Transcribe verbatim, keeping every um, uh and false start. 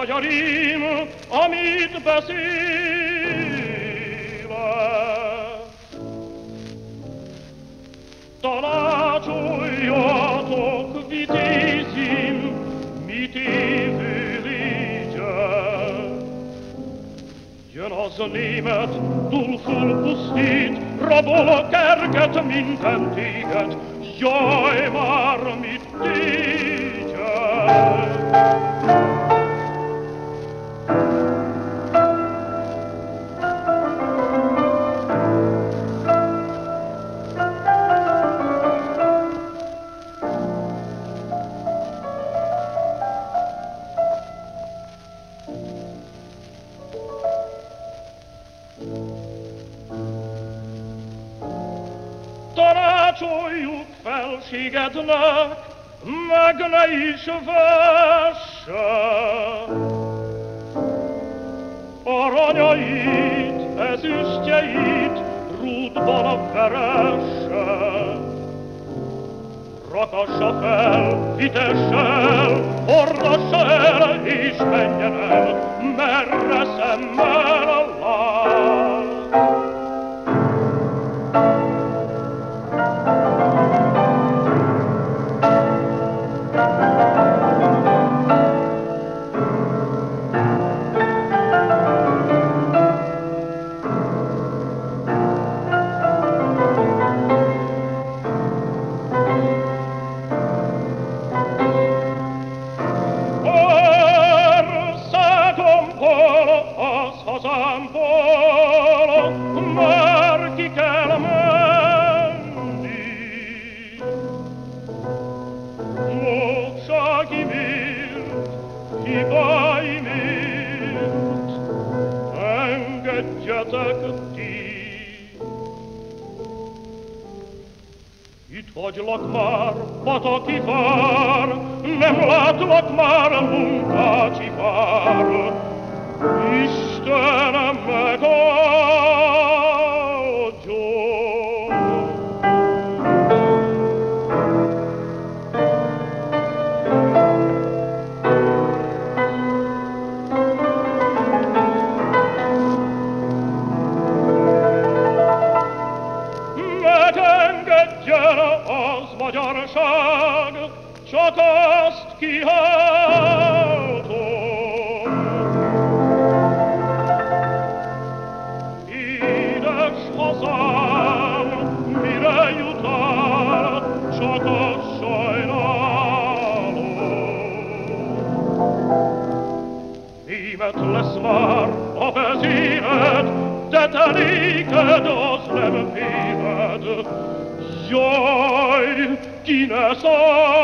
vagy a rím, amit beszélek. Tanácsoljatok, vitézim, mit évő légyek. Jön az a német, túl fölpusztít, rabol a kerget, minden téged. Jaj, már mit tégyek! Tanácsoljuk felségednek, meg ne is vesse aranyait, ezüstjeit, rúdban veresse. Rakassa fel, vitesse, hordassa el, és menjen el, merre szemmel lát. Hazámból már ki kell menni. Módságimért, hibáimért, engedjetek ti. Itt hagylak már, pataki vár, nem látlak már, munkácsi vár. Istenem megadjon! Megengedjen az magyarság, csak azt kiáltom. Hazám, mire jut el, csak azt sajnálom. Német lesz már a vezéred, de te néked az nem féled. Jaj, ki ne száll!